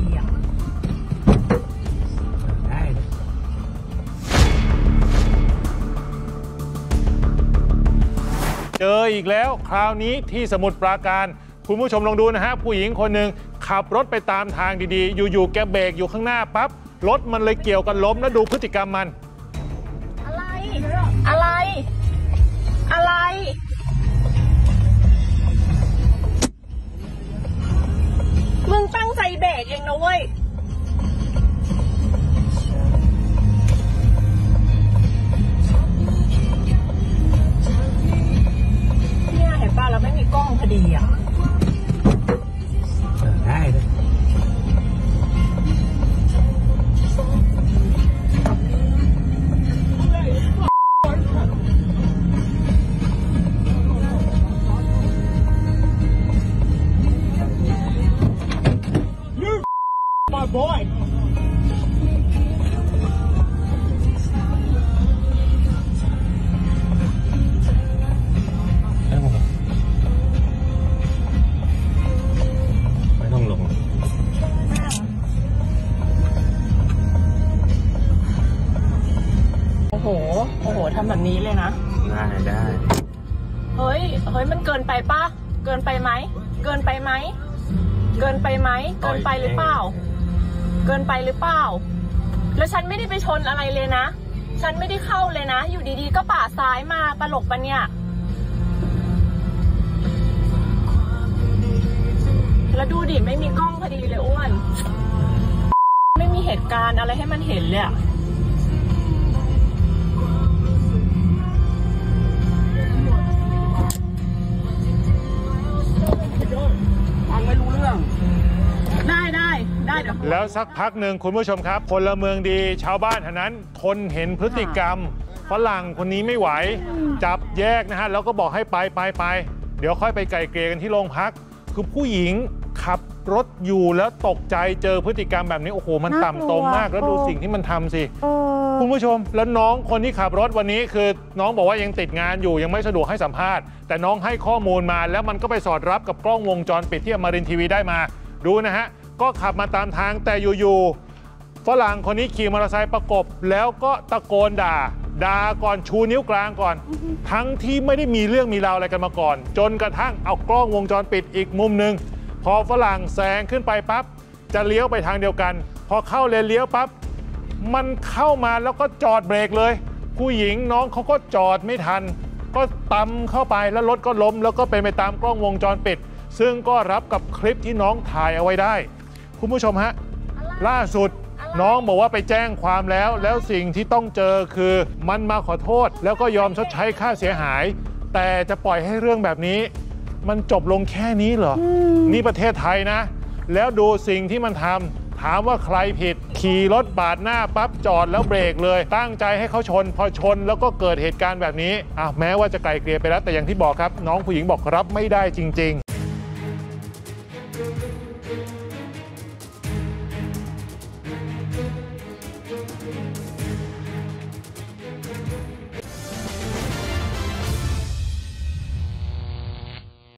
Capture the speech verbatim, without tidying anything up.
ดีอ่ะได้เจออีกแล้วคราวนี้ที่สมุทรปราการคุณผู้ชมลองดูนะฮะผู้หญิงคนหนึ่งขับรถไปตามทางดีๆอยู่ๆแกเบรกอยู่ข้างหน้าปั๊บรถมันเลยเกี่ยวกันล้มแล้วดูพฤติกรรมมันอะไรอะไรอะไรมึงตั้งใจเบรกเองนะเว้ยเนี่ยเห็นป่ะแล้วไม่มีกล้องพอดีอ่ะได้เลยMy boy ไม่ต้องลงโอ้โหโอ้โหทำแบบนี้เลยนะได้ได้เฮ้ยเฮ้ยมันเกินไปปะเกินไปไหมเกินไปไหมเกินไปไหมเกินไปหรือเปล่าเกินไปหรือเปล่าแล้วฉันไม่ได้ไปชนอะไรเลยนะฉันไม่ได้เข้าเลยนะอยู่ดีๆก็ปาดซ้ายมาตลกปะเนี่ยแล้วดูดิไม่มีกล้องพอดีเลยอ้วนไม่มีเหตุการณ์อะไรให้มันเห็นเลยอะฟังไม่รู้เรื่องได้ได้ได้เดี๋ยวแล้วสักพักหนึ่งคุณผู้ชมครับพลเมืองดีชาวบ้านแถวนั้นทนเห็นพฤติกรรมฝรั่งคนนี้ไม่ไหวจับแยกนะฮะแล้วก็บอกให้ไปไปไปเดี๋ยวค่อยไปไกลเกลี่ยกันที่โรงพักคือผู้หญิงขับรถอยู่แล้วตกใจเจอพฤติกรรมแบบนี้โอ้โหมันต่ำตรงมากแล้วดูสิ่งที่มันทำสิคุณผู้ชมแล้วน้องคนที่ขับรถวันนี้คือน้องบอกว่ายังติดงานอยู่ยังไม่สะดวกให้สัมภาษณ์แต่น้องให้ข้อมูลมาแล้วมันก็ไปสอดรับกับกล้องวงจรปิดที่อมรินทร์ทีวีได้มาดูนะฮะก็ขับมาตามทางแต่อยู่ๆฝรั่งคนนี้ขี่มอเตอร์ไซค์ประกบแล้วก็ตะโกนด่าด่าก่อนชูนิ้วกลางก่อนทั้งที่ไม่ได้มีเรื่องมีราวอะไรกันมาก่อนจนกระทั่งเอากล้องวงจรปิดอีกมุมหนึ่งพอฝรั่งแซงขึ้นไปปั๊บจะเลี้ยวไปทางเดียวกันพอเข้าเลนเลี้ยวปั๊บมันเข้ามาแล้วก็จอดเบรกเลยผู้หญิงน้องเขาก็จอดไม่ทันก็ตำเข้าไปแล้วรถก็ล้มแล้วก็เป็นไปตามกล้องวงจรปิดซึ่งก็รับกับคลิปที่น้องถ่ายเอาไว้ได้คุณผู้ชมฮะล่าสุดน้องบอกว่าไปแจ้งความแล้วแล้วสิ่งที่ต้องเจอคือมันมาขอโทษแล้วก็ยอมชดใช้ค่าเสียหายแต่จะปล่อยให้เรื่องแบบนี้มันจบลงแค่นี้เหรอนี่ประเทศไทยนะแล้วดูสิ่งที่มันทำถามว่าใครผิดขี่รถปาดหน้าปั๊บจอดแล้วเบรกเลยตั้งใจให้เขาชนพอชนแล้วก็เกิดเหตุการณ์แบบนี้อ่ะแม้ว่าจะไกลเกลี่ยไปแล้วแต่อย่างที่บอกครับน้องผู้หญิงบอกรับไม่ได้จริงๆ